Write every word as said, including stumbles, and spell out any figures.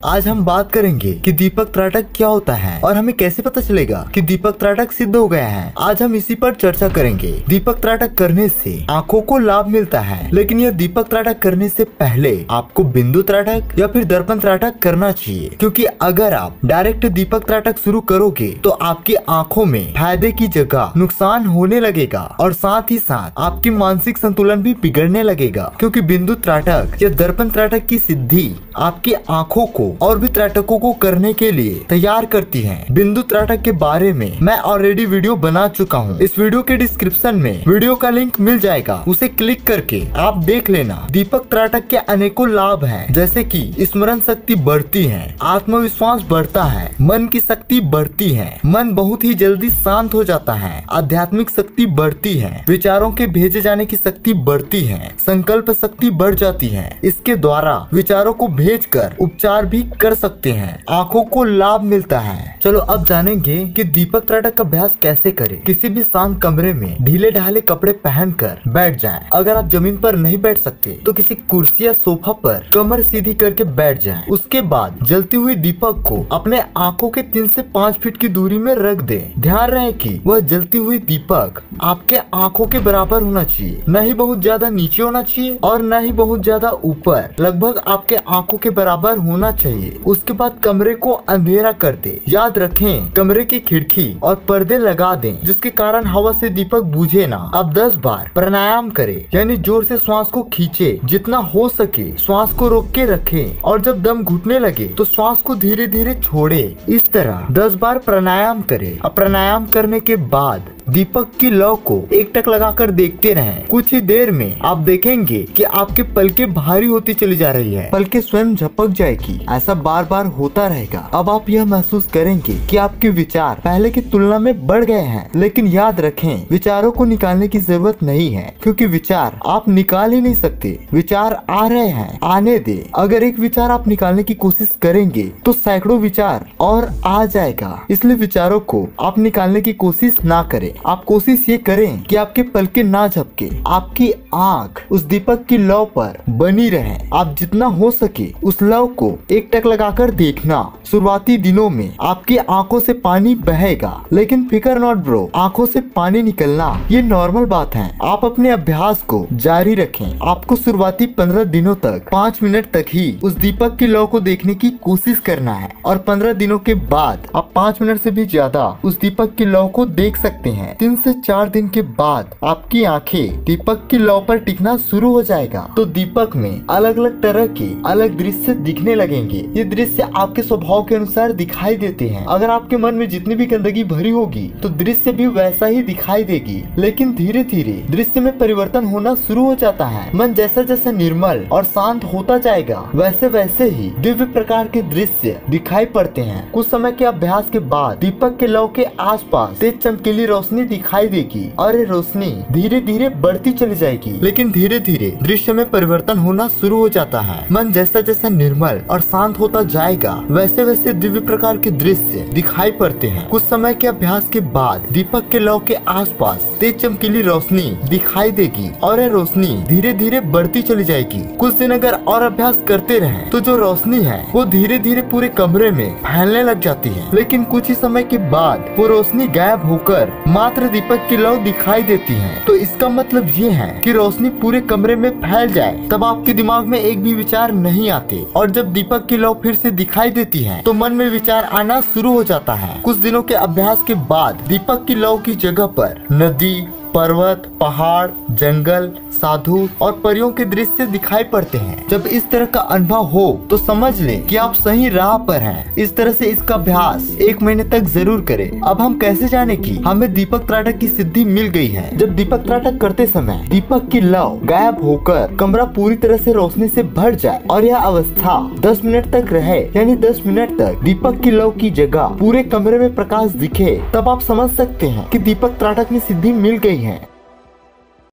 आज हम बात करेंगे कि दीपक त्राटक क्या होता है और हमें कैसे पता चलेगा कि दीपक त्राटक सिद्ध हो गया है। आज हम इसी पर चर्चा करेंगे। दीपक त्राटक करने से आंखों को लाभ मिलता है, लेकिन यह दीपक त्राटक करने से पहले आपको बिंदु त्राटक या फिर दर्पण त्राटक करना चाहिए, क्योंकि अगर आप डायरेक्ट दीपक त्राटक शुरू करोगे तो आपकी आंखों में फायदे की जगह नुकसान होने लगेगा और साथ ही साथ आपकी मानसिक संतुलन भी बिगड़ने लगेगा, क्योंकि बिंदु त्राटक या दर्पण त्राटक की सिद्धि आपकी आंखों को और भी त्राटकों को करने के लिए तैयार करती है। बिंदु त्राटक के बारे में मैं ऑलरेडी वीडियो बना चुका हूँ। इस वीडियो के डिस्क्रिप्शन में वीडियो का लिंक मिल जाएगा, उसे क्लिक करके आप देख लेना। दीपक त्राटक के अनेकों लाभ हैं, जैसे कि स्मरण शक्ति बढ़ती है, आत्मविश्वास बढ़ता है, मन की शक्ति बढ़ती है, मन बहुत ही जल्दी शांत हो जाता है, आध्यात्मिक शक्ति बढ़ती है, विचारों के भेजे जाने की शक्ति बढ़ती है, संकल्प शक्ति बढ़ जाती है। इसके द्वारा विचारों को भेजकर उपचार भी कर सकते हैं। आंखों को लाभ मिलता है। चलो अब जानेंगे कि दीपक त्राटक का अभ्यास कैसे करें। किसी भी शांत कमरे में ढीले ढाले कपड़े पहनकर बैठ जाएं। अगर आप जमीन पर नहीं बैठ सकते तो किसी कुर्सी या सोफा पर कमर सीधी करके बैठ जाएं। उसके बाद जलती हुई दीपक को अपने आंखों के तीन से पाँच फीट की दूरी में रख दें। ध्यान रहे कि वह जलती हुई दीपक आपके आंखों के बराबर होना चाहिए, न ही बहुत ज्यादा नीचे होना चाहिए और न ही बहुत ज्यादा ऊपर, लगभग आपके आंखों के बराबर होना चाहिए। उसके बाद कमरे को अंधेरा कर दे। याद रखें, कमरे की खिड़की और पर्दे लगा दें, जिसके कारण हवा से दीपक बुझे ना। अब दस बार प्राणायाम करें, यानी जोर से श्वास को खींचे, जितना हो सके श्वास को रोक के रखें और जब दम घुटने लगे तो श्वास को धीरे धीरे छोड़े। इस तरह दस बार प्राणायाम करें। अब प्राणायाम करने के बाद दीपक की लौ को एक टक लगाकर देखते रहें। कुछ ही देर में आप देखेंगे कि आपके पलकें भारी होती चली जा रही है, पलकें स्वयं झपक जाएगी। ऐसा बार बार होता रहेगा। अब आप यह महसूस करेंगे कि आपके विचार पहले की तुलना में बढ़ गए हैं, लेकिन याद रखें, विचारों को निकालने की जरूरत नहीं है, क्योंकि विचार आप निकाल ही नहीं सकते। विचार आ रहे हैं, आने दे। अगर एक विचार आप निकालने की कोशिश करेंगे तो सैकड़ों विचार और आ जाएगा, इसलिए विचारों को आप निकालने की कोशिश ना करें। आप कोशिश ये करें कि आपके पलके ना झपके, आपकी आंख उस दीपक की लौ पर बनी रहे। आप जितना हो सके उस लौ को एक टक लगाकर देखना। शुरुआती दिनों में आपकी आंखों से पानी बहेगा, लेकिन फिकर नॉट ब्रो, आंखों से पानी निकलना ये नॉर्मल बात है। आप अपने अभ्यास को जारी रखें। आपको शुरुआती पंद्रह दिनों तक पाँच मिनट तक ही उस दीपक की लौ को देखने की कोशिश करना है और पंद्रह दिनों के बाद आप पाँच मिनट से भी ज्यादा उस दीपक की लौ को देख सकते हैं। तीन से चार दिन के बाद आपकी आंखें दीपक की लौ पर टिकना शुरू हो जाएगा, तो दीपक में अलग अलग तरह के अलग दृश्य दिखने लगेंगे। ये दृश्य आपके स्वभाव के अनुसार दिखाई देते हैं। अगर आपके मन में जितनी भी गंदगी भरी होगी तो दृश्य भी वैसा ही दिखाई देगी, लेकिन धीरे धीरे दृश्य में परिवर्तन होना शुरू हो जाता है। मन जैसा जैसा निर्मल और शांत होता जाएगा, वैसे वैसे ही दिव्य प्रकार के दृश्य दिखाई पड़ते हैं। कुछ समय के अभ्यास के बाद दीपक के लौ के आसपास तेज चमकीली रोशनी दिखाई देगी और ये रोशनी धीरे धीरे बढ़ती चली जाएगी, लेकिन धीरे धीरे दृश्य में परिवर्तन होना शुरू हो जाता है। मन जैसा जैसा निर्मल और शांत होता जाएगा, वैसे वैसे दिव्य प्रकार के दृश्य दिखाई पड़ते हैं। कुछ समय के अभ्यास के बाद दीपक के लौ के आसपास तेज चमकीली रोशनी दिखाई देगी और ये रोशनी धीरे धीरे बढ़ती चली जाएगी। कुछ दिन अगर और अभ्यास करते रहे तो जो रोशनी है वो धीरे धीरे पूरे कमरे में फैलने लग जाती है, लेकिन कुछ ही समय के बाद वो रोशनी गायब होकर मात्र दीपक की लौ दिखाई देती है। तो इसका मतलब ये है कि रोशनी पूरे कमरे में फैल जाए, तब आपके दिमाग में एक भी विचार नहीं आते, और जब दीपक की लौ फिर से दिखाई देती है तो मन में विचार आना शुरू हो जाता है। कुछ दिनों के अभ्यास के बाद दीपक की लौ की जगह पर नदी, पर्वत, पहाड़, जंगल, साधु और परियों के दृश्य दिखाई पड़ते हैं। जब इस तरह का अनुभव हो तो समझ लें कि आप सही राह पर हैं। इस तरह से इसका अभ्यास एक महीने तक जरूर करें। अब हम कैसे जाने कि हमें दीपक त्राटक की सिद्धि मिल गई है? जब दीपक त्राटक करते समय दीपक की लौ गायब होकर कमरा पूरी तरह से रोशनी से भर जाए और यह अवस्था दस मिनट तक रहे, यानी दस मिनट तक दीपक की लौ की जगह पूरे कमरे में प्रकाश दिखे, तब आप समझ सकते हैं कि दीपक त्राटक में सिद्धि मिल गई है।